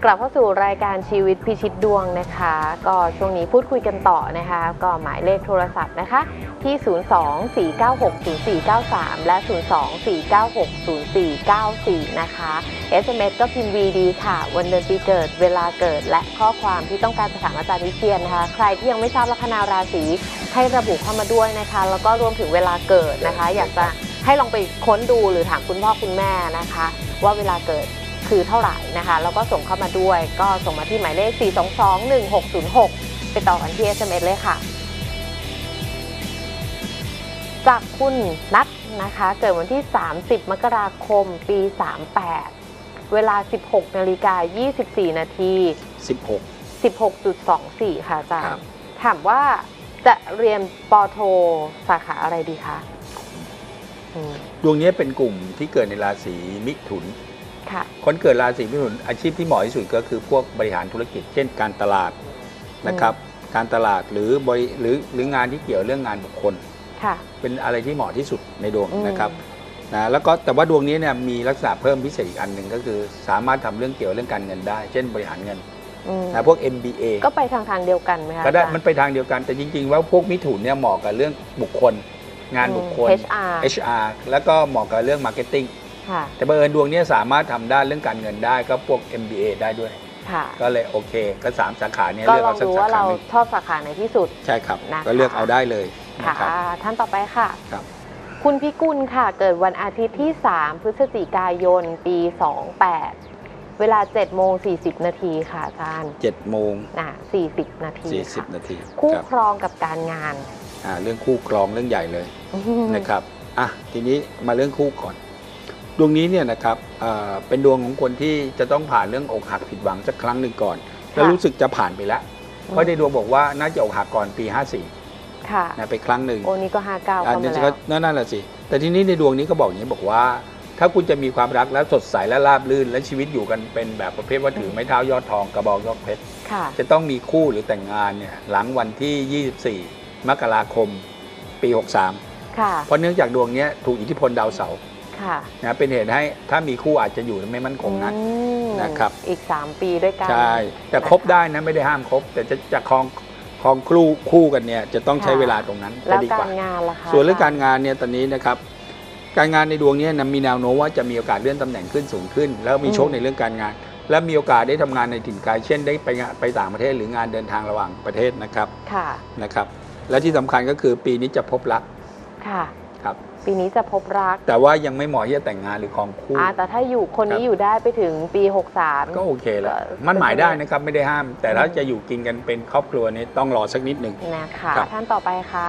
กลับเข้าสู่รายการชีวิตพิชิตดวงนะคะก็ช่วงนี้พูดคุยกันต่อนะคะก็หมายเลขโทรศัพท์นะคะที่ 024960493 และ 024960494 นะคะ SMS ก็พิมพ์ VD ค่ะวันเดือนปีเกิดเวลาเกิดและข้อความที่ต้องการจะถามอาจารย์วิเชียรนะคะใครที่ยังไม่ทราบลัคนาราศีให้ระบุเข้ามาด้วยนะคะแล้วก็รวมถึงเวลาเกิดนะคะอยากจะให้ลองไปค้นดูหรือถามคุณพ่อคุณแม่นะคะว่าเวลาเกิดคือเท่าไหร่นะคะแล้วก็ส่งเข้ามาด้วยก็ส่งมาที่หมายเลข 4221606 ไปต่อกันที่ SMS เลยค่ะจากคุณนัทนะคะเกิดวันที่30 มกราคมปี 38 เวลา 16:24 นาที16.24 ค่ะอาจารย์ถามว่าจะเรียนป.โทสาขาอะไรดีคะดวงนี้เป็นกลุ่มที่เกิดในราศีมิถุนคนเกิดราศีมิถุนอาชีพที่เหมาะที่สุดก็คือพวกบริหารธุรกิจเช่นการตลาดนะครับการตลาดหรืองานที่เกี่ยวเรื่องงานบุคคลเป็นอะไรที่เหมาะที่สุดในดวงนะครับนะแล้วก็แต่ว่าดวงนี้เนี่ยมีลักษณะเพิ่มพิเศษอีกอันหนึ่งก็คือสามารถทำเรื่องเกี่ยวเรื่องการเงินได้เช่นบริหารเงินนะพวก MBA ก็ไปทางเดียวกันไหมคะก็ได้มันไปทางเดียวกันแต่จริงๆว่าพวกมิถุนเนี่ยเหมาะกับเรื่องบุคคลงานบุคคล HR แล้วก็เหมาะกับเรื่อง Marketing แต่บังเอิญดวงนี้สามารถทำได้เรื่องการเงินได้ก็พวก MBA ได้ด้วยก็เลยโอเคก็3 สาขานี้เลือกเอาสักสาขาหนึ่งชอบสาขาไหนที่สุดใช่ครับก็เลือกเอาได้เลยค่ะท่านต่อไปค่ะคุณพิกุลค่ะเกิดวันอาทิตย์ที่ 3 พฤศจิกายนปี 28 เวลา 7:40 นาทีค่ะอาจารย์40 นาทีคู่ครองกับการงานเรื่องคู่ครองเรื่องใหญ่เลยนะครับทีนี้มาเรื่องคู่ก่อนดวงนี้เนี่ยนะครับเป็นดวงของคนที่จะต้องผ่านเรื่องอกหักผิดหวังสักครั้งหนึ่งก่อนแล้วรู้สึกจะผ่านไปแล้วเพราะในดวงบอกว่าน่าจะอกหักก่อนปี 54นะไปครั้งหนึ่งโอ้นี่ก็59เข้ามาแล้วนั่นแหละสิแต่ทีนี้ในดวงนี้ก็บอกอย่างนี้บอกว่าถ้าคุณจะมีความรักแล้วสดใสและราบรื่นและชีวิตอยู่กันเป็นแบบประเภทว่าถือไม้เท้ายอดทองกระบอกยอดเพชรจะต้องมีคู่หรือแต่งงานเนี่ยหลังวันที่24 มกราคมปี 63เพราะเนื่องจากดวงนี้ถูกอิทธิพลดาวเสาร์นะเป็นเหตุให้ถ้ามีคู่อาจจะอยู่ไม่มั่นคงนะครับอีก3 ปีด้วยกันใช่แต่คบได้นะไม่ได้ห้ามคบแต่จะครองคู่กันเนี่ยจะต้องใช้เวลาตรงนั้นจะดีกว่าส่วนเรื่องการงานเนี่ยตอนนี้นะครับการงานในดวงนี้นะมีแนวโน้มว่าจะมีโอกาสเลื่อนตำแหน่งขึ้นสูงขึ้นแล้วมีโชคในเรื่องการงานและมีโอกาสได้ทำงานในถิ่นไกลเช่นได้ไปต่างประเทศหรืองานเดินทางระหว่างประเทศนะครับและที่สำคัญก็คือปีนี้จะพบรักครับปีนี้จะพบรักแต่ว่ายังไม่เหมาะที่จะแต่งงานหรือครองคู่แต่ถ้าอยู่คนนี้อยู่ได้ไปถึงปี 63 ก็โอเคแล้วมันหมายได้นะครับไม่ได้ห้ามแต่ถ้าจะอยู่กินกันเป็นครอบครัวนี้ต้องรอสักนิดหนึ่งนะคะท่านต่อไปค่ะ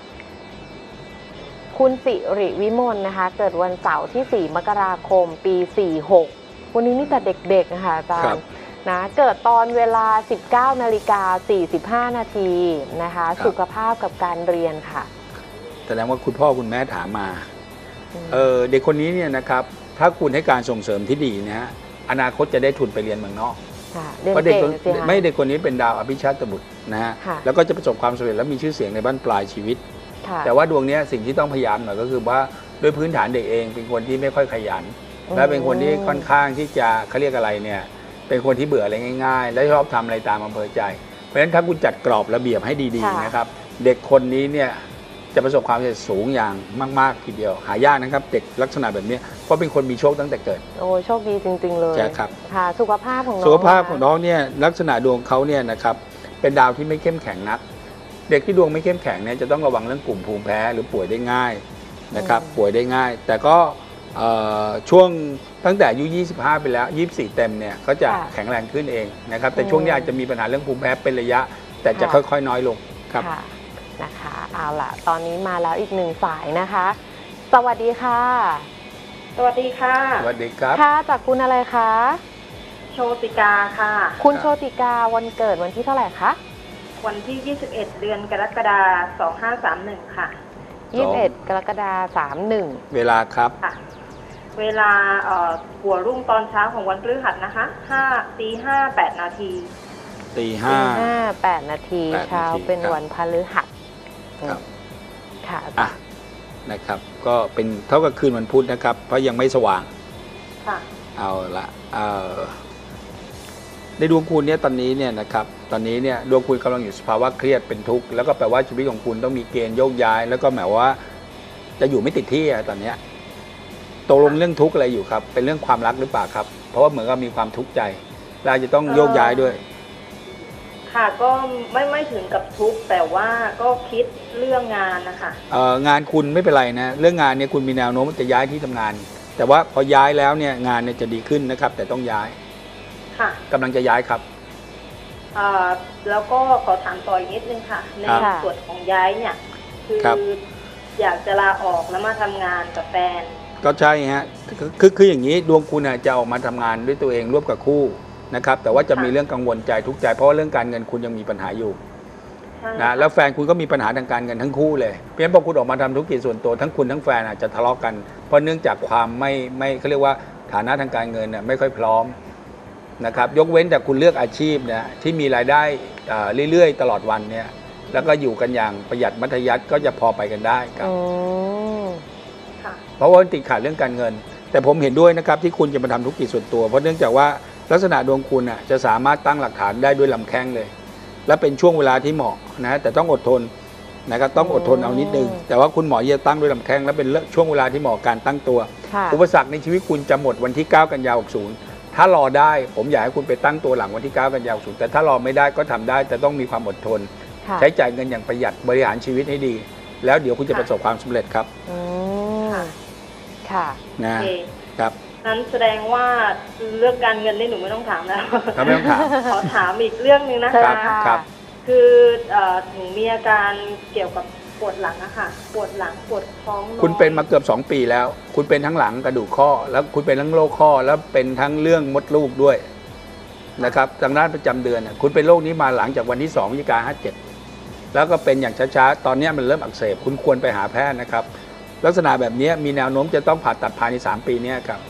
คุณสิริวิมลนะคะเกิดวันเสาร์ที่ 4 มกราคมปี 46วันนี้นี่แต่เด็กๆนะคะอาจารย์นะเกิดตอนเวลา 19:45 นาทีนะคะสุขภาพกับการเรียนค่ะแสดงว่าคุณพ่อคุณแม่ถามมาเด็กคนนี้เนี่ยนะครับถ้าคุณให้การส่งเสริมที่ดีนะฮะอนาคตจะได้ทุนไปเรียนเมืองนอกเพราะเด็กคนนี้เป็นดาวอภิชาตบุตรนะฮะแล้วก็จะประสบความสำเร็จและมีชื่อเสียงในบ้านปลายชีวิตแต่ว่าดวงนี้สิ่งที่ต้องพยายามหน่อยก็คือว่าด้วยพื้นฐานเด็กเองเป็นคนที่ไม่ค่อยขยันและเป็นคนที่ค่อนข้างที่จะเขาเรียกอะไรเนี่ยเป็นคนที่เบื่ออะไรง่ายๆและชอบทำอะไรตามอำเภอใจเพราะฉะนั้นถ้าคุณจัดกรอบระเบียบให้ดีๆนะครับเด็กคนนี้เนี่ยจะประสบความสำเร็จสูงอย่างมากๆทีเดียวหายากนะครับเด็กลักษณะแบบนี้เพราะเป็นคนมีโชคตั้งแต่เกิดโอ้โชคดีจริงๆเลยใช่ครับค่ะสุขภาพของน้องเนี่ยลักษณะดวงเขาเนี่ยนะครับเป็นดาวที่ไม่เข้มแข็งนักเด็กที่ดวงไม่เข้มแข็งเนี่ยจะต้องระวังเรื่องกลุ่มภูมิแพ้หรือป่วยได้ง่ายนะครับป่วยได้ง่ายแต่ก็ช่วงตั้งแต่อายุ25ไปแล้ว24เต็มเนี่ยก็จะแข็งแรงขึ้นเองนะครับแต่ช่วงนี้อาจจะมีปัญหาเรื่องภูมิแพ้เป็นระยะแต่จะค่อยๆน้อยลงครับนะคะเอาล่ะตอนนี้มาแล้วอีก1 สายนะคะสวัสดีค่ะสวัสดีค่ะสวัสดีครับค่ะจากคุณอะไรคะโชติกาค่ะคุณโชติกาวันเกิดวันที่เท่าไหร่คะวันที่21เดือนกรกฎาคม2531ค่ะ 21 กรกฎาคม31 เวลาครับเวลาหัวรุ่งตอนเช้าของวันพฤหัสนะคะ5:58 นาที 5:08 นาทีเช้าเป็นวันพฤหัสค่ะนะครับก็เป็นเท่ากับคืนวันพุธนะครับเพราะยังไม่สว่างค่ะเอาละในดวงคุณเนี่ยตอนนี้เนี่ยนะครับตอนนี้เนี่ยดวงคุณกำลังอยู่สภาวะเครียดเป็นทุกข์แล้วก็แปลว่าชีวิตของคุณต้องมีเกณฑ์โยกย้ายแล้วก็หมายว่าจะอยู่ไม่ติดที่ตอนเนี้ยตกลงเรื่องทุกข์อะไรอยู่ครับเป็นเรื่องความรักหรือเปล่าครับเพราะว่าเหมือนกับมีความทุกข์ใจเราจะต้องโยกย้ายด้วยค่ะก็ไม่ถึงกับทุกข์แต่ว่าก็คิดเรื่องงานนะคะงานคุณไม่เป็นไรนะเรื่องงานเนี่ยคุณมีแนวโน้มจะย้ายที่ทำงาน แต่ว่าพอย้ายแล้วเนี่ยงานเนี่ยจะดีขึ้นนะครับแต่ต้องย้ายค่ะกำลังจะย้ายครับแล้วก็ขอถามต่ออีกนิดนึงค่ะในส่วนของย้ายเนี่ยคืออยากจะลาออกแล้วมาทำงานกับแฟนก็ใช่ฮะคืออย่างนี้ดวงคุณจะออกมาทำงานด้วยตัวเองร่วมกับคู่นะครับแต่ว่าจะมีเรื่องกังวลใจทุกข์ใจเพราะว่าเรื่องการเงินคุณยังมีปัญหาอยู่นะแล้วแฟนคุณก็มีปัญหาทางการเงินทั้งคู่เลยเพราะฉะนั้นพอคุณออกมาทำธุรกิจส่วนตัวทั้งคุณทั้งแฟนอาจจะทะเลาะกันเพราะเนื่องจากความไม่เขาเรียกว่าฐานะทางการเงินไม่ค่อยพร้อมนะครับยกเว้นแต่คุณเลือกอาชีพนะที่มีรายได้เรื่อยๆตลอดวันเนี่ยแล้วก็อยู่กันอย่างประหยัดมัธยัสถ์ก็จะพอไปกันได้ครับเพราะว่าติดขัดเรื่องการเงินแต่ผมเห็นด้วยนะครับที่คุณจะมาทำธุรกิจส่วนตัวเพราะเนื่องจากว่าลักษณะดวงคุณจะสามารถตั้งหลักฐานได้ด้วยลำแข้งเลยและเป็นช่วงเวลาที่เหมาะนะแต่ต้องอดทนนะครับต้องอดทนเอานิดนึงแต่ว่าคุณหมอจะตั้งด้วยลำแข้งและเป็นช่วงเวลาที่เหมาะการตั้งตัวอุปสรรคในชีวิตคุณจะหมดวันที่9 กันยายน 60ถ้ารอได้ผมอยากให้คุณไปตั้งตัวหลังวันที่9 กันยายน 60แต่ถ้ารอไม่ได้ก็ทำได้แต่ต้องมีความอดทนใช้จ่ายเงินอย่างประหยัดบริหารชีวิตให้ดีแล้วเดี๋ยวคุณจะประสบความสำเร็จครับค่ะนะครับนั้นแสดงว่าเรื่องการเงินนี่หนูไม่ต้องถามแล้วไม่ต้องถามขอถามอีกเรื่องนึงนะคะคือหนูมีอาการเกี่ยวกับปวดหลังอะค่ะปวดหลังปวดท้องคุณเป็นมาเกือบ2 ปีแล้วคุณเป็นทั้งหลังกระดูกข้อแล้วคุณเป็นทั้งโรคข้อแล้วเป็นทั้งเรื่องมดลูกด้วยนะครับทางด้านประจำเดือนคุณเป็นโรคนี้มาหลังจากวันที่2 พฤศจิกายน 57แล้วก็เป็นอย่างช้าๆตอนนี้มันเริ่มอักเสบคุณควรไปหาแพทย์นะครับลักษณะแบบนี้มีแนวโน้มจะต้องผ่าตัดภายใน3 ปีนี้ครับ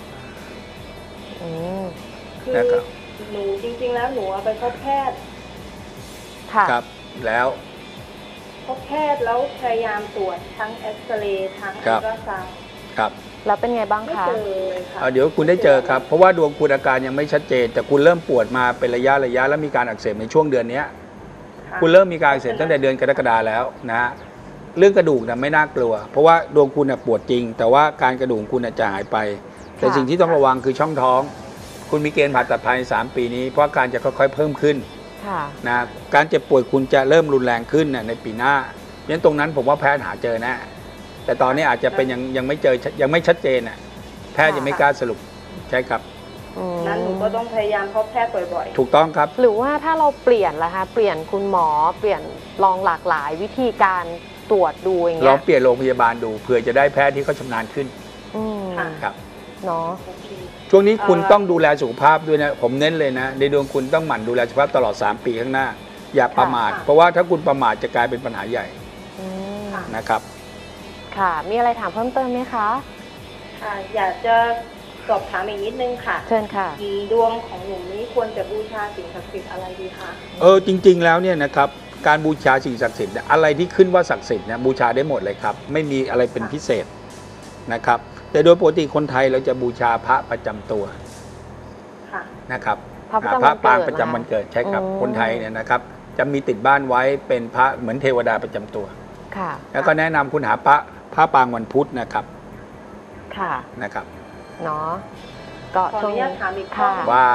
คือหนูจริงๆแล้วหนูไปพบแพทย์ครับแล้วพบแพทย์แล้วพยายามตรวจทั้งเอ็กซเรย์ทั้งอัลตราซาวด์ครับแล้วเป็นไงบ้างคะเดี๋ยวคุณได้เจอครับเพราะว่าดวงคุณอาการยังไม่ชัดเจนแต่คุณเริ่มปวดมาเป็นระยะแล้วมีการอักเสบในช่วงเดือนนี้คุณเริ่มมีการอักเสบตั้งแต่เดือนกรกฎาคมแล้วนะเรื่องกระดูกไม่น่ากลัวเพราะว่าดวงคุณปวดจริงแต่ว่าการกระดูกคุณจะหายไปแต่สิ่งที่ต้องระวังคือช่องท้องคุณมีเกณฑ์ผ่าตัดภายใน3 ปีนี้เพราะการจะค่อยๆเพิ่มขึ้นนะการเจ็บป่วยคุณจะเริ่มรุนแรงขึ้นในปีหน้าเพราะฉะนั้นตรงนั้นผมว่าแพทย์หาเจอนะแต่ตอนนี้อาจจะเป็นยังไม่เจอยังไม่ชัดเจนแพทย์ยังไม่กล้าสรุปใช่ครับนั้นหนูก็ต้องพยายามพบแพทย์บ่อยๆถูกต้องครับหรือว่าถ้าเราเปลี่ยนล่ะคะเปลี่ยนคุณหมอเปลี่ยนลองหลากหลายวิธีการตรวจดูอย่างเงี้ยลองเปลี่ยนโรงพยาบาลดูเผื่อจะได้แพทย์ที่เขาชำนาญขึ้นครับเนาะช่วงนี้คุณต้องดูแลสุขภาพด้วยนะผมเน้นเลยนะในดวงคุณต้องหมั่นดูแลสุขภาพตลอด3 ปีข้างหน้าอย่าประมาทเพราะว่าถ้าคุณประมาทจะกลายเป็นปัญหาใหญ่นะครับค่ะมีอะไรถามเพิ่มเติมไหมคะค่ะอยากจะสอบถามอีกนิดนึงค่ะเชิญค่ะดวงของหนูนี้ควรจะบูชาสิ่งศักดิ์สิทธิ์อะไรดีคะจริงๆแล้วเนี่ยนะครับการบูชาสิ่งศักดิ์สิทธิ์อะไรที่ขึ้นว่าศักดิ์สิทธิ์บูชาได้หมดเลยครับไม่มีอะไรเป็นพิเศษนะครับแต่โดยปกติคนไทยเราจะบูชาพระประจำตัวนะครับพระปางประจำวันเกิดใช่ครับคนไทยเนี่ยนะครับจะมีติดบ้านไว้เป็นพระเหมือนเทวดาประจำตัวแล้วก็แนะนำคุณหาพระปางวันพุธนะครับนะครับเนาะก็ขออนุญาตถามอีกข้อว่า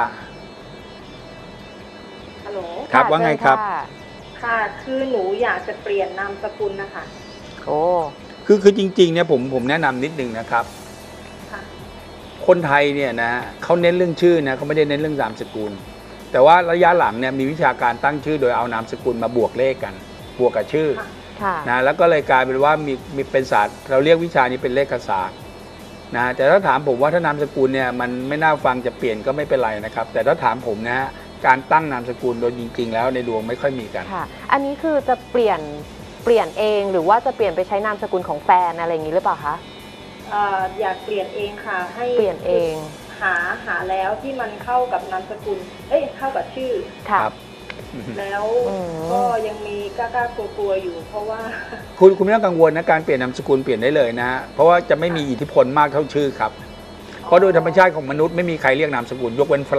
ฮัลโหลครับว่าไงครับค่ะคือหนูอยากจะเปลี่ยนนามสกุลนะคะคือจริงๆเนี่ยผมแนะนำนิดนึงนะครับคนไทยเนี่ยนะเขาเน้นเรื่องชื่อนะเขาไม่ได้เน้นเรื่องนามสกุลแต่ว่าระยะหลังเนี่ยมีวิชาการตั้งชื่อโดยเอานามสกุลมาบวกเลขกันบวกกับชื่อนะแล้วก็เลยกลายเป็นว่ามีเป็นศาสตร์เราเรียกวิชานี้เป็นเลขศาสตร์นะแต่ถ้าถามผมว่าถ้านามสกุลเนี่ยมันไม่น่าฟังจะเปลี่ยนก็ไม่เป็นไรนะครับแต่ถ้าถามผมนะฮะการตั้งนามสกุลโดยจริงๆแล้วในดวงไม่ค่อยมีกันค่ะอันนี้คือจะเปลี่ยนเองหรือว่าจะเปลี่ยนไปใช้นามสกุลของแฟนอะไรอย่างนี้หรือเปล่าคะอยากเปลี่ยนเองค่ะให้เปลี่ยนเองหาแล้วที่มันเข้ากับนามสกุลเข้ากับชื่อครับแล้วก็ยังมีกล้ากลัวอยู่เพราะว่าคุณไม่ต้องกังวลนะการเปลี่ยนนามสกุลเปลี่ยนได้เลยนะฮะเพราะว่าจะไม่มีอิทธิพลมากเท่าชื่อครับเพราะโดยธรรมชาติของมนุษย์ไม่มีใครเรียกนามสกุลยกเว้นฝรั่ง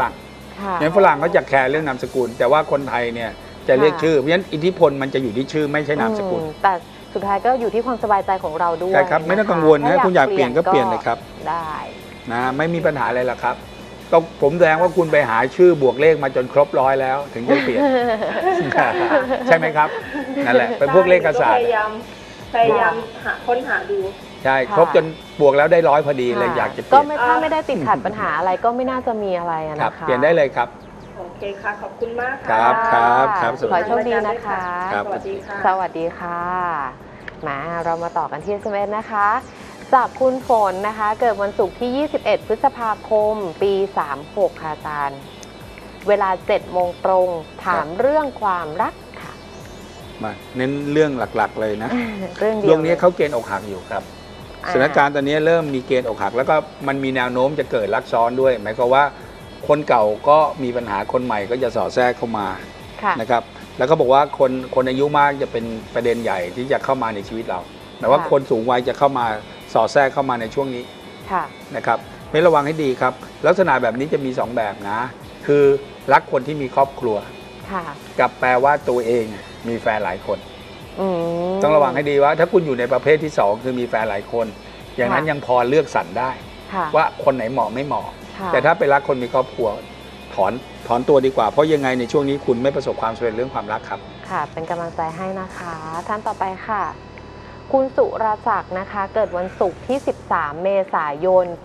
งั้นฝรั่งเขาจะแคร์เรื่องนามสกุลแต่ว่าคนไทยเนี่ยจะเรียกชื่อเพราะฉะนั้นอิทธิพลมันจะอยู่ที่ชื่อไม่ใช่นามสกุลแต่สุดท้ายก็อยู่ที่ความสบายใจของเราด้วยใช่ครับไม่ต้องกังวลนะคุณอยากเปลี่ยนก็เปลี่ยนเลยครับได้นะไม่มีปัญหาอะไรหรอกครับต้องผมแสดงว่าคุณไปหาชื่อบวกเลขมาจนครบ100แล้วถึงจะเปลี่ยนใช่ไหมครับนั่นแหละเป็นพวกเลขศาสตร์พยายามค้นหาดูใช่ครบจนบวกแล้วได้100พอดีเลยอยากจะเปลี่ยนก็ถ้าไม่ได้ติดขัดปัญหาอะไรก็ไม่น่าจะมีอะไรนะคะเปลี่ยนได้เลยครับโอเคค่ะขอบคุณมากค่ะครับขอให้โชคดีนะคะสวัสดีค่ะสวัสดีค่ะมาเรามาต่อกันที่ SMS นะคะจากคุณฝนนะคะเกิดวันศุกร์ที่ 21 พฤษภาคม ปี 36 ค่ะอาจารย์เวลา 7 โมงตรงถามเรื่องความรักค่ะมาเน้นเรื่องหลักๆเลยนะเรื่องเดียวดวงนี้เขาเกณฑ์อกหักอยู่ครับสถานการณ์ตอนนี้เริ่มมีเกณฑ์อกหักแล้วก็มันมีแนวโน้มจะเกิดรักซ้อนด้วยหมายความว่าคนเก่าก็มีปัญหาคนใหม่ก็จะสอดแทรกเข้ามานะครับแล้วก็บอกว่าคนอายุมากจะเป็นประเด็นใหญ่ที่จะเข้ามาในชีวิตเราหมายว่าคนสูงวัยจะเข้ามาสอดแทรกเข้ามาในช่วงนี้นะครับไม่ระวังให้ดีครับลักษณะแบบนี้จะมี2แบบนะคือรักคนที่มีครอบครัวกับแปลว่าตัวเองมีแฟนหลายคนต้องระวังให้ดีว่าถ้าคุณอยู่ในประเภทที่2คือมีแฟนหลายคนอย่างนั้นยังพอเลือกสรรได้ว่าคนไหนเหมาะไม่เหมาะแต่ถ้าไปรักคนมีครอบครัวถอนตัวดีกว่าเพราะยังไงในช่วงนี้คุณไม่ประสบความสำเร็จเรื่องความรักครับค่ะเป็นกำลังใจให้นะคะท่านต่อไปค่ะคุณสุรศักดิ์นะคะเกิดวันศุกร์ที่ 13 เมษายน ปี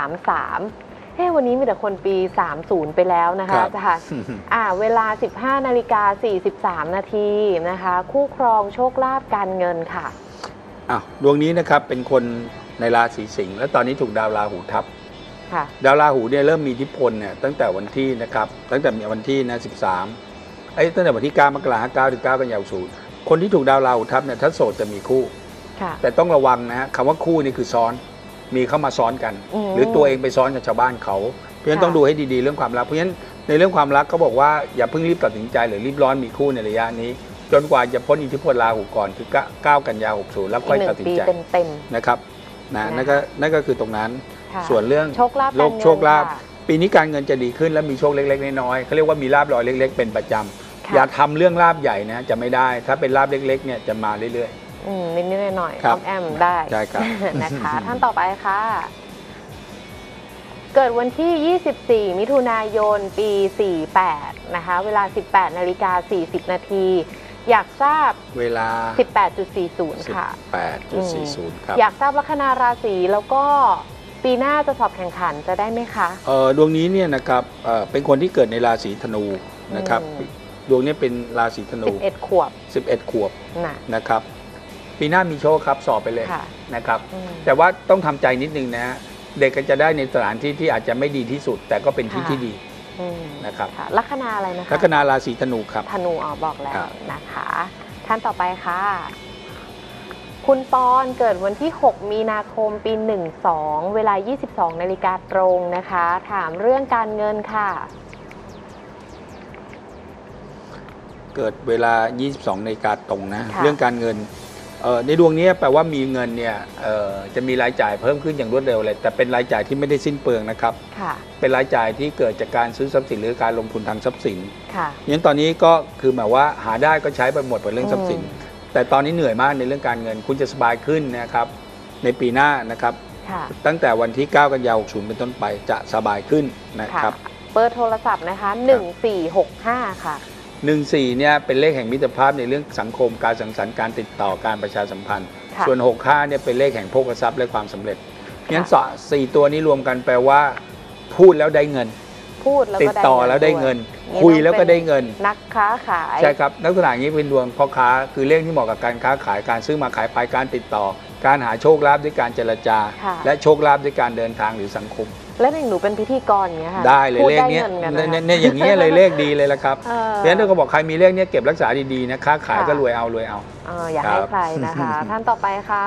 33วันนี้มีแต่คนปี 30 ไปแล้วนะคะอาจารย์เวลา 15:43 นาทีนะคะคู่ครองโชคลาภการเงินค่ะดวงนี้นะครับเป็นคนในราศีสิงห์และตอนนี้ถูกดาวราหูทับดาวราหูเนี่ยเริ่มมีอิทธิพลเนี่ยตั้งแต่วันที่นะครับตั้งแต่วันที่นะ13ตั้งแต่วันที่9 มกราคม 9 ถึง 9 กันยายนคนที่ถูกดาวราหูทับเนี่ยถ้าโสดจะมีคู่แต่ต้องระวังนะคำว่าคู่นี่คือซ้อนมีเข้ามาซ้อนกันหรือตัวเองไปซ้อนกับชาวบ้านเขาเพราะฉะนั้นต้องดูให้ดีๆเรื่องความรักเพราะฉะนั้นในเรื่องความรักเขาบอกว่าอย่าเพิ่งรีบตัดสินใจหรือรีบร้อนมีคู่ในระยะนี้จนกว่าจะพ้นอิทธิพลราหูก่อนคือ9 กันยายน 60แล้วค่อยตัดสินใจนะครับนั่นก็คือตรงนั้นส่วนเรื่องโชคลาภปีนี้การเงินจะดีขึ้นและมีโชคเล็กๆน้อยๆเขาเรียกว่ามีลาภลอยเล็กๆเป็นประจำอย่าทำเรื่องลาภใหญ่นะจะไม่ได้ถ้าเป็นลาภเล็กๆเนี่ยจะมาเรื่อยๆนิดๆหน่อยๆแอมได้นะคะท่านต่อไปค่ะเกิดวันที่ 24 มิถุนายน ปี 48 นะคะเวลา 18:40 นาทีอยากทราบเวลา 18:40 ค่ะ 18:40 ครับอยากทราบลัคนาราศีแล้วก็ปีหน้าจะสอบแข่งขันจะได้ไหมคะดวงนี้เนี่ยนะครับเป็นคนที่เกิดในราศีธนูนะครับดวงนี้เป็นราศีธนู 11 ขวบนะครับปีหน้ามีโชคครับสอบไปเลยนะครับแต่ว่าต้องทำใจนิดนึงนะเด็กก็จะได้ในสถานที่ที่อาจจะไม่ดีที่สุดแต่ก็เป็นที่ดีนะครับลัคนาอะไรนะคะลัคนาราศีธนูครับธนูบอกแล้วนะคะท่านต่อไปค่ะคุณปอนเกิดวันที่ 6 มีนาคม ปี 12 เวลา 22 นาฬิกาตรงนะคะถามเรื่องการเงินค่ะเกิดเวลา 22 นาฬิกาตรงนะเรื่องการเงินในดวงนี้แปลว่ามีเงินเนี่ยจะมีรายจ่ายเพิ่มขึ้นอย่างรวดเร็วเลยแต่เป็นรายจ่ายที่ไม่ได้สิ้นเปลืองนะครับเป็นรายจ่ายที่เกิดจากการซื้อทรัพย์สินหรือการลงทุนทางทรัพย์สินอย่างตอนนี้ก็คือหมายว่าหาได้ก็ใช้ไปหมดเป็นเรื่องทรัพย์สินแต่ตอนนี้เหนื่อยมากในเรื่องการเงินคุณจะสบายขึ้นนะครับในปีหน้านะครับตั้งแต่วันที่ 9 กันยายน 60เป็นต้นไปจะสบายขึ้นนะครับเบอร์โทรศัพท์นะคะ1465ค่ะ 14เนี่ยเป็นเลขแห่งมิตรภาพในเรื่องสังคมการสังสรรค์การติดต่อการประชาสัมพันธ์ส่วน65เนี่ยเป็นเลขแห่งโภคทรัพย์และความสำเร็จงั้น4ตัวนี้รวมกันแปลว่าพูดแล้วได้เงินติดต่อแล้วได้เงินคุยแล้วก็ได้เงินนักค้าขายใช่ครับลักษณะนี้เป็นดวงพ่อค้าคือเลขที่เหมาะกับการค้าขายการซื้อมาขายไปการติดต่อการหาโชคลาภด้วยการเจรจาและโชคลาภด้วยการเดินทางหรือสังคมและหนูเป็นพิธีกรอย่างเงี้ยค่ะได้เลยเลขนี้เนี่ยอย่างนี้เลยเลขดีเลยละครับเพราะฉะนั้นเราบอกใครมีเลขนี้เก็บรักษาดีๆนะค้าขายก็รวยเอาอย่าให้ใครนะคะท่านต่อไปค่ะ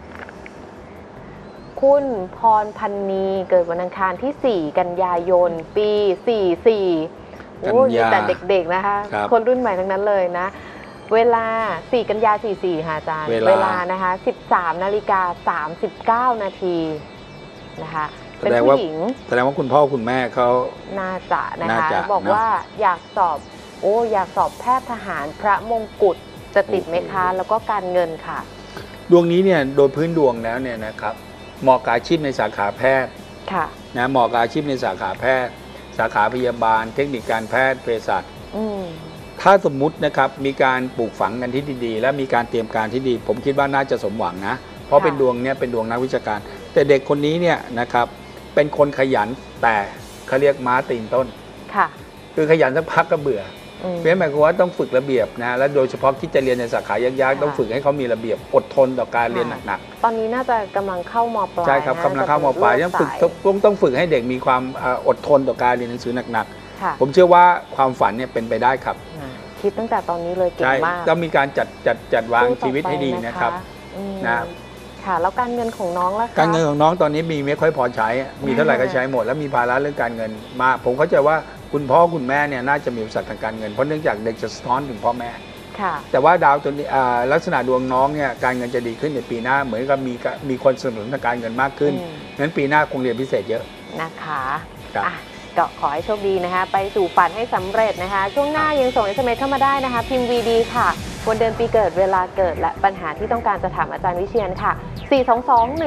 คุณพรพันนีเกิดวันอังคารที่ 4 กันยายน ปี 44โอ้ยแต่เด็กๆนะคะคนรุ่นใหม่ทั้งนั้นเลยนะเวลา 4 กันยา 44ค่ะอาจารย์เวลานะคะ 13:39 นาทีนะคะเป็นผู้หญิงแสดงว่าคุณพ่อคุณแม่เขาน่าจะนะคะบอกว่าอยากสอบอยากสอบแพทย์ทหารพระมงกุฎจะติดไหมคะแล้วก็การเงินค่ะดวงนี้เนี่ยโดยพื้นดวงแล้วเนี่ยนะครับเหมาะกับอาชีพในสาขาแพทย์นะเหมาะกับอาชีพในสาขาแพทย์สาขาพยาบาลเทคนิคการแพทย์เภสัชถ้าสมมุตินะครับมีการปลูกฝังกันที่ดีๆและมีการเตรียมการที่ดีผมคิดว่าน่าจะสมหวังนะเพราะเป็นดวงเนี่ยเป็นดวงนักวิชาการแต่เด็กคนนี้เนี่ยนะครับเป็นคนขยันแต่เขาเรียกม้าตีนต้นคือขยันสักพักก็เบื่อเพราะหมายความว่าต้องฝึกระเบียบนะและโดยเฉพาะคิดจะเรียนในสาขายากๆต้องฝึกให้เขามีระเบียบอดทนต่อการเรียนหนักๆตอนนี้น่าจะกำลังเข้ามปลายใช่ครับกำลังเข้ามปลายต้องฝึกให้เด็กมีความอดทนต่อการเรียนหนังสือหนักๆผมเชื่อว่าความฝันเนี่ยเป็นไปได้ครับคิดตั้งแต่ตอนนี้เลยเก่งมากต้องมีการจัดวางชีวิตให้ดีนะครับนะค่ะแล้วการเงินของน้องล่ะคะการเงินของน้องตอนนี้มีไม่ค่อยพอใช้มีเท่าไหร่ก็ใช้หมดแล้วมีภาระเรื่องการเงินมากผมเข้าใจว่าคุณพ่อคุณแม่เนี่ยน่าจะมีอุปสรรคทางการเงินเพราะเนื่องจากเด็กจะสะท้อนถึงพ่อแม่แต่ว่าดาวตัวนี้ลักษณะดวงน้องเนี่ยการเงินจะดีขึ้นในปีหน้าเหมือนกับมีคนสนับสนุนทางการเงินมากขึ้นงั้นปีหน้าคงเรียนพิเศษเยอะนะคะก็ขอให้โชคดีนะคะไปสู่ฝันให้สำเร็จนะคะช่วงหน้ายังส่ง SMS เข้ามาได้นะคะพิมพ์ VD ค่ะวันเดือนปีเกิดเวลาเกิดและปัญหาที่ต้องการจะถามอาจารย์วิเชียรค่ะ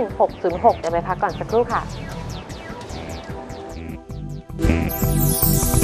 4221606เดี๋ยวไปพักก่อนสักครู่ค่ะ